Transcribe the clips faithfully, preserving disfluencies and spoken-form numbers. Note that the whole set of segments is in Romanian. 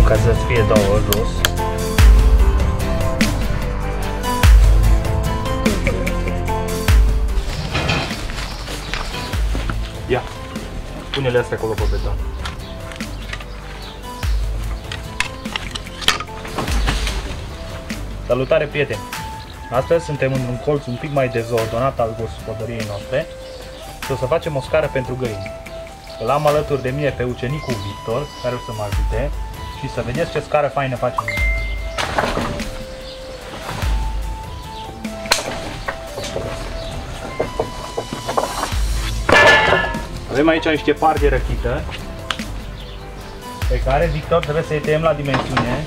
ca să-ți fie două jos. Ia, pune-le astea acolo pe beton. Salutare, prieteni! Astăzi suntem într-un colț un pic mai dezordonat al gospodăriei noastre și o să facem o scară pentru găini. Îl am alături de mine pe ucenicul Victor, care o să mă ajute și să vedeți ce scară faină facem. Avem aici niște pari de răchită pe care Victor trebuie să-i tăiem la dimensiune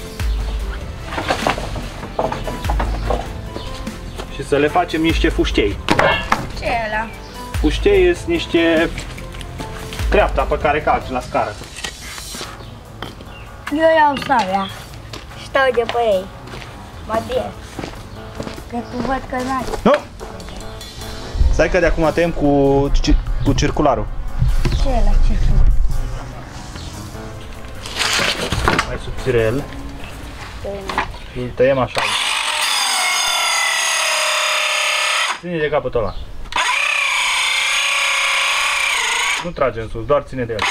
și să le facem niște fuștei. Ce e ăla? Fuștei sunt niște treapta pe care calci la scară. Eu iau sabia. Stau de pe ei. Mă diez. Că tu văd că n-ai. Nu! Stai că de acum tăiem cu, cu circularul. Ce e ăla? Ce e? Mai subțirel. Și îl tăiem așa. Ține de capătul ăla. Nu trage în sus, doar ține de el.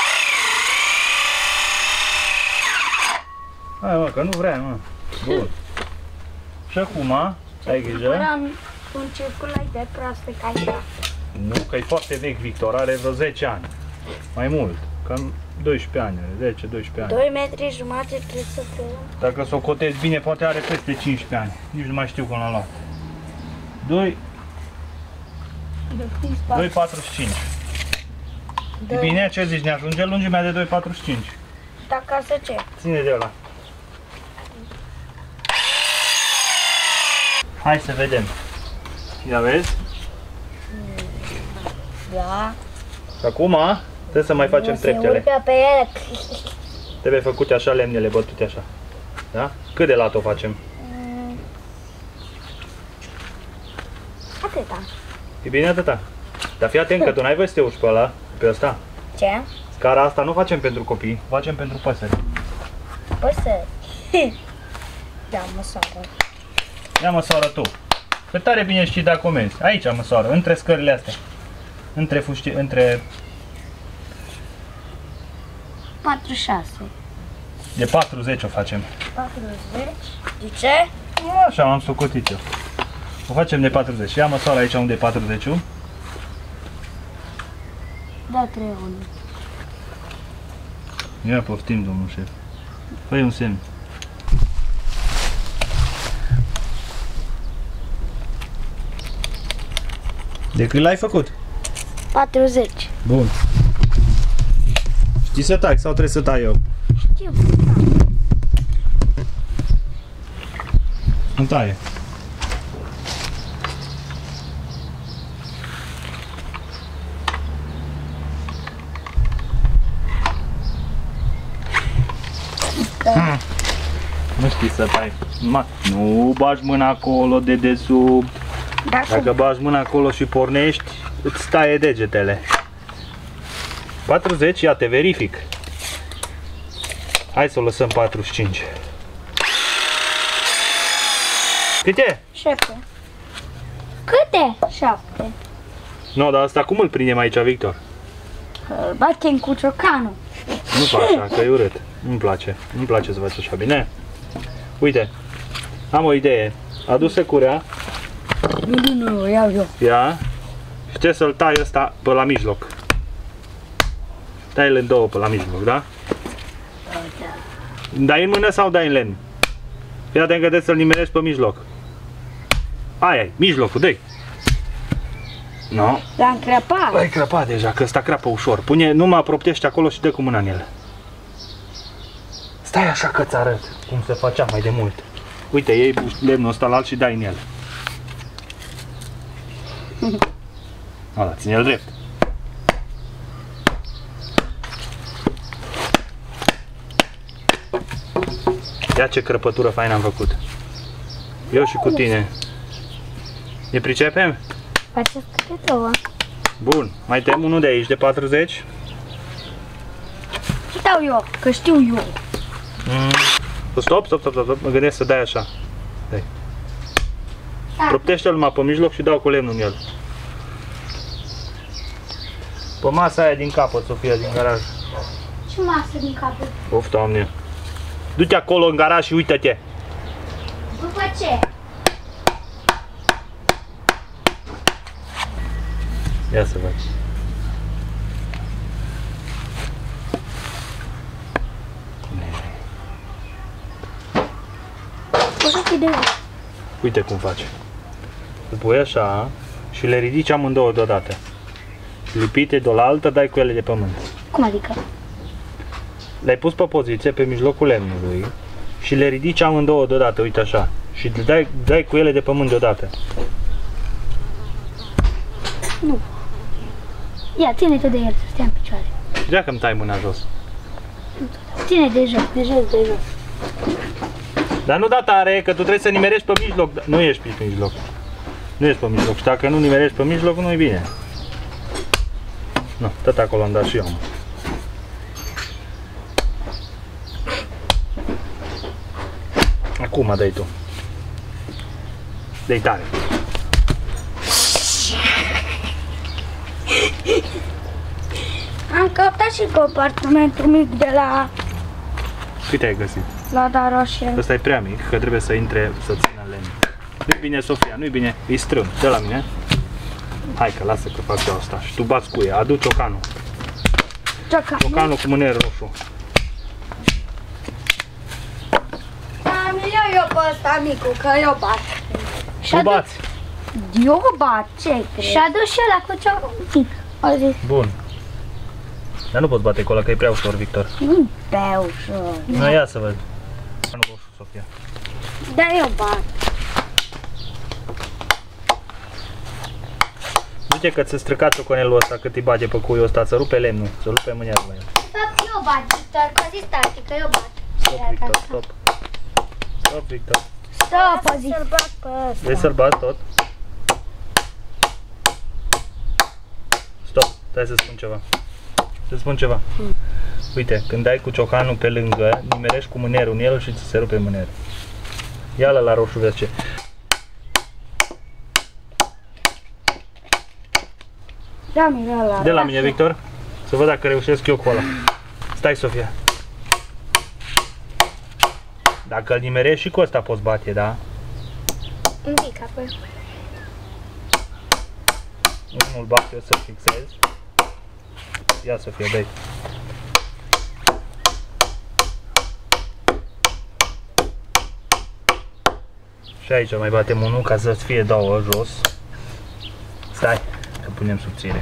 Hai mă, că nu vrea, mă. Bun. Și acum, ai grijă. Un circulai de proastă ca așa. Nu, că e foarte vechi, Victor, are vreo zece ani. Mai mult, cam doisprezece ani, zece doisprezece ani. doi metri jumate trebuie să tăiem. Dacă s-o cotezi bine, poate are peste cincisprezece ani. Nici nu mai știu cum l-am luat. doi, doi patruzeci și cinci. E bine, ce zici, ne ajunge lungimea de doi patruzeci și cinci. Da, ca să ce? Ține de ăla. Hai să vedem. Ia vezi? Da. Și acum trebuie să mai facem treptele. Se urcă pe ele. Trebuie făcute așa lemnele, bătute așa. Da? Cât de lat o facem? Mm. Atâta. E bine atâta. Dar fii atent că tu n-ai voie să te urci pe ăla, pe ăsta. Ce? Scara asta nu facem pentru copii, facem pentru păsări. Păsări. Da, măsoară. Ia măsoară tu. Că tare bine știi dacă comenzi. Aici măsoară, între scările astea. Între fuști, între... patruzeci și șase. De patruzeci o facem. patruzeci? De ce? Așa am socotit eu. O facem de patruzeci. Ia măsoară aici unde e patruzeci-ul. Da, trei unu. Ia poftim, domnul șef. Fă-i un semn. De cât l-ai făcut? patruzeci. Bun. Știi să tai sau trebuie să tai eu? Știu. Nu taie. Hmm. Nu știi să tai. Ma, nu bagi mâna acolo de desubt. Da, Dacă bagi mâna acolo și pornești, îți taie degetele. patruzeci, ia te verific. Hai să o lăsăm patruzeci și cinci. Câte? șapte. Câte? șapte. Nu, dar asta cum îl prindem aici, Victor? Îl batem cu ciocanul. Nu fac așa, că e urât. Nu-mi place. Nu-mi place să faci așa, bine? Uite, am o idee. Adu securea. Nu, nu, nu, iau eu. Ia. Și trebuie să-l tai ăsta pe la mijloc. Tai-l în două pe la mijloc, da? Dai în mână sau dai în lemn? Fii atent că trebuie să-l nimerești pe mijloc. Aia e, mijlocul, dă-i. No. L-am crăpat. L-ai crăpat deja, că ăsta crapă ușor. Pune, nu mă apropiește acolo și dă cu mâna în el. Stai așa că-ți arăt cum se făcea mai de mult. Uite, iei lemnul ăsta la alt și dai în el. Ala, ține-l drept. Ia ce crăpătură faină am făcut. Eu și cu tine. Ne pricepem? Faceți câte două. Bun, mai tem unul de aici, de patruzeci. Dau eu, că știu eu. Mm. Stop, stop, stop, stop, mă gândesc să dai așa. Dai. Proptește-l numai pe mijloc și dau cu lemnul în el. Pe masa aia din capăt, Sofia, din garaj. Ce masă din capăt? Of, Doamne. Du-te acolo în garaj și uită-te. După ce? Ia să văd. Uite cum face. Îl pui așa și le ridici amândouă deodată. Lipite de la altă, dai cu ele de pământ. Cum adică? Le-ai pus pe poziție pe mijlocul lemnului și le ridici amândouă deodată, uite așa. Și dai, dai cu ele de pământ deodată. Nu. Ia, ține-te de el să stea în picioare. Și dacă îmi tai mâna jos. Ține de jos, de jos, de jos. Dar nu da tare, că tu trebuie să nimerești pe mijloc. Nu ești pe mijloc. Nu ești pe mijloc. Și dacă nu nimerești pe mijloc, nu e bine. Nu, tot acolo am dat și eu. Acum dai tu. Dai tare. Am căptat și compartimentul mic de la Câte ai găsit? Lada Roșie. Ăsta e prea mic, că trebuie să intre, să țină lemn. Nu-i bine, Sofia, nu-i bine. Îi strâng. De la mine. Hai că lasă că fac eu asta. Și tu bați cu ea. Adu ciocanul. Ciocanul? Ciocanul cu mâner roșu. Am eu, eu pe ăsta micu, că eu bat. Tu bați. Eu bat, ce crezi? Și adu și ăla cu ciocanul. Bun. Dar nu poți bate cu ăla, că e prea ușor, Victor. Nu prea ușor. Nu, ia să văd. Nu roșu, Sofia. Da, eu bat. Zice că ți-a stricat ciocanelul ăsta cât îi bage pe cuiul ăsta, să rupe lemnul, să rupe mânearul la el. Stop, eu bat, Victor, că zis tati că eu bat. Stop, Victor, stop. Stop, Victor. Stop, zic. Să-l bat pe ăsta. Vrei să-l bați tot? Stop, stai să spun ceva. Să spun ceva. Hmm. Uite, când dai cu ciocanul pe lângă, nimerești cu mânerul în el și ți se rupe mânerul. Ia-l la roșu, vezi ce. Da, mine ăla. De la mine, Victor, să văd dacă reușesc eu cu ăla. Stai, Sofia. Dacă îl nimerești și cu ăsta poți bate, da? Un pic, apoi. Nu-l bat eu să-l fixez. Ia, Sofia, dă-i. Și aici mai batem unul ca să fie două jos. Stai, că punem subțire.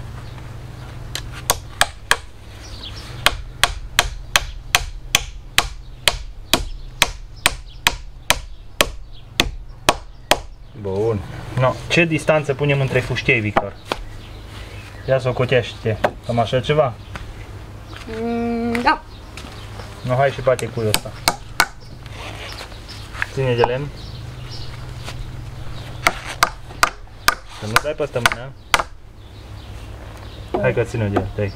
Bun. No, ce distanță punem între fuștiei, Victor? Ia să o cotește. Cam așa ceva? Mm, da. Nu, hai și bate cuiul ăsta. Ține de lemn. Să nu dai pe asta mână. Hai că ține de el, dai.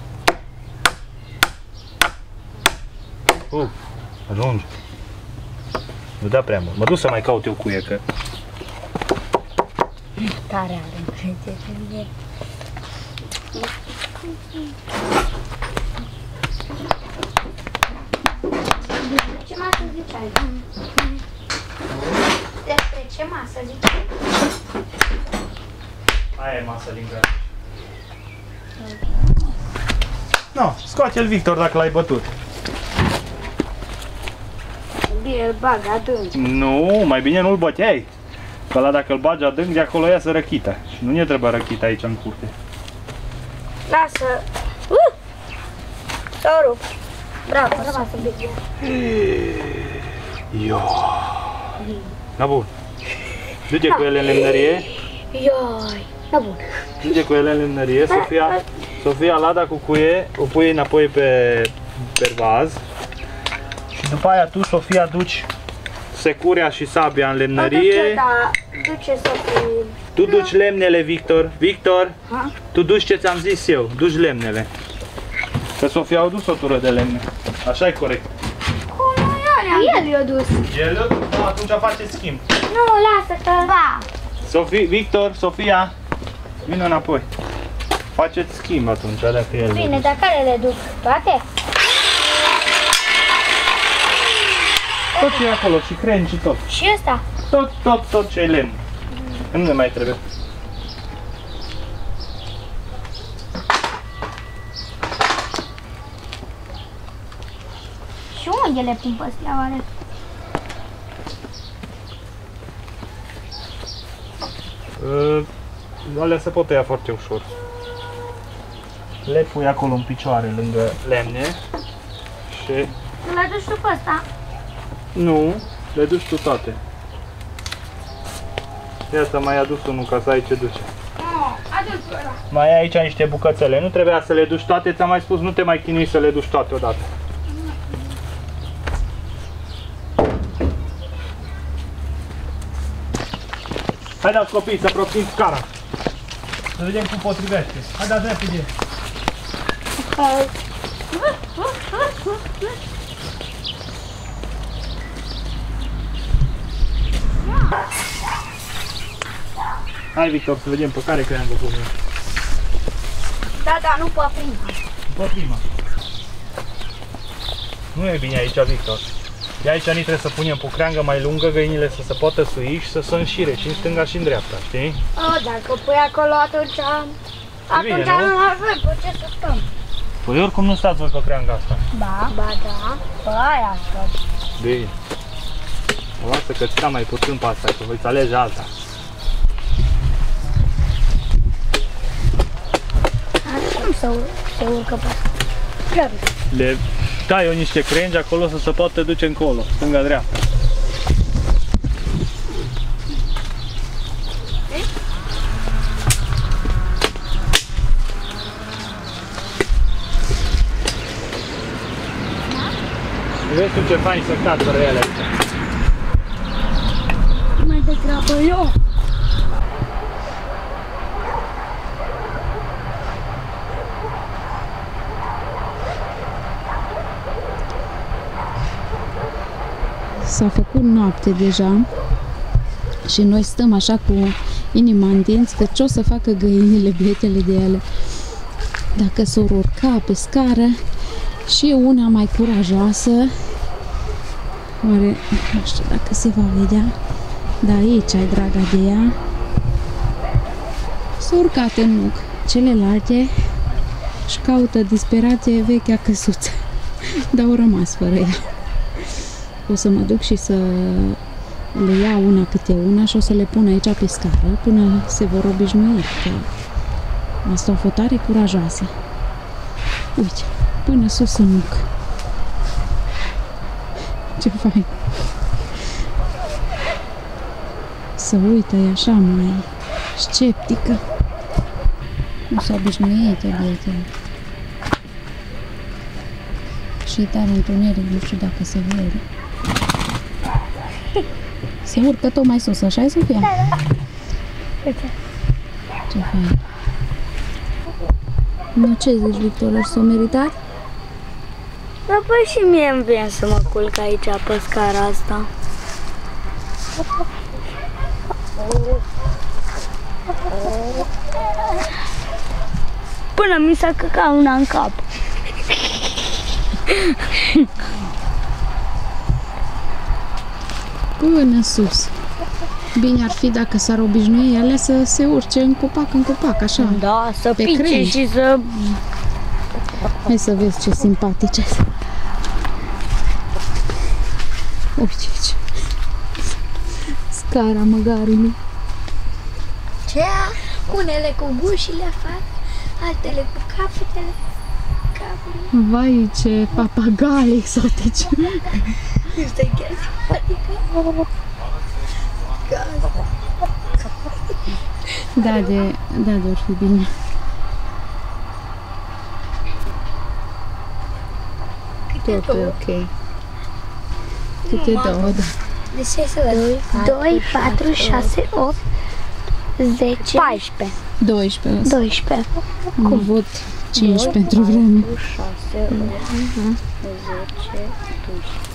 Uf, ajunge. Nu da prea mult. Mă duc să mai caut eu cuie, că... Tare are încredere în el. Ce masă ziceai? Despre ce masă ziceai? Aia e masa din garaj. No, scoate-l, Victor, dacă l-ai bătut. Bine, îl bag adânc. Nu, mai bine nu-l băteai. Că ăla dacă îl bagi adânc, de acolo iasă răchita. Și nu ne trebuie răchita aici în curte. Lasă. Uh! S-a rupt. Bravo, rămas un pic. Io. Na bun. Du-te cu ele în lemnărie. Ioi. Na bun. Du-te cu ele în lemnărie. Sofia, Sofia, lada cu cuie, o pui înapoi pe pervaz. Și după aia tu, Sofia, duci securea și sabia în lemnărie. Da, duce Sofia. Tu duci lemnele, Victor. Victor, Ha? tu duci ce ți-am zis eu. Duci lemnele. Că Sofia au dus o tură de lemne. Așa e corect. Cum nu eu el i-a dus. El? Nu, atunci faceți schimb. Nu, lasă că... Ba. Sofie, Victor, Sofia, vină înapoi. Faceți schimb atunci, alea că el. Bine, dar care le duc? Toate? Tot ce e acolo, și cren și tot. Și ăsta? Tot, tot, tot ce e lemn. Nu ne mai trebuie. Și unde le pun pe astea, oare? Uh, alea se pot tăia foarte ușor. Le pui acolo în picioare, lângă lemne. Și... Nu le duci tu pe ăsta? Nu, le duci tu toate. Ia să mai adus unul ca să ai ce duce. Oh, adu-l pe ăla. Mai ai aici niște bucățele. Nu trebuia să le duci toate, ți-am mai spus, nu te mai chinui să le duci toate odată. Haideți copii să proptim scara. Să vedem cum potrivește. Haideți repede. Hai Victor, să vedem pe care creangă punem. Da, da, nu pe prima. Pe prima. Nu e bine aici, Victor. De aici ni trebuie să punem pe o creangă mai lungă, găinile să se poată sui și să se înșire și în stânga și în dreapta, știi? Oh, dacă pui acolo, atunci... Atunci bine, nu nu? avem pe ce să stăm. Păi oricum nu stați voi pe creanga asta. Ba, ba da, pe aia stăm. Bine. O lasă că ți mai puțin pe asta, că voi alege alta. Cum să se urcă pe asta? Prea bine. Le dai eu niște crengi acolo să se poată duce încolo, stânga-dreapta. Vezi tu ce fain să cad fără ele aici. Mai degrabă eu. S-a făcut noapte deja și noi stăm așa cu inima în dinți că ce o să facă găinile, bietele de ele, dacă s-or urca pe scară. Și e una mai curajoasă, oare, nu știu dacă se va vedea, dar aici ai draga de ea, s-a urcat în nuc. Celelalte își caută disperate vechea căsuță, dar au rămas fără ea. O să mă duc și să le iau una câte una și o să le pun aici pe scară până se vor obișnui, că asta o fost tare curajoasă. Uite, până sus în nuc. Ce fain! Să uită, e așa mai sceptică. Nu s-a obișnuit de ele. Și e tare întuneric, nu știu dacă se vede. Se urcă tot mai sus, așa-i, Sofia? Da, da. Uite. Ce fain! Nu, ce zici, Victor, s-o meritat? Dar păi și mie îmi vine să mă culc aici pe scara asta. Până mi s-a căcat una în cap. Până sus. Bine ar fi dacă s-ar obișnui ele să se urce în copac, în copac, așa. Da, să pe pice crengi. și să... Hai să vezi ce simpatice sunt. Uite aici. Scara măgarilor. Ce? Unele cu gușile afară, altele cu capetele. Capetele. Vai, ce papagali exotici. Este chiar simpatică. Da, de, da, de or fi bine. Tot e ok. Câte două, da. De ce să văd? doi, patru, șase, opt, zece, paisprezece. doisprezece. doisprezece. Am avut cinci pentru vreme. șase, opt, zece, doisprezece.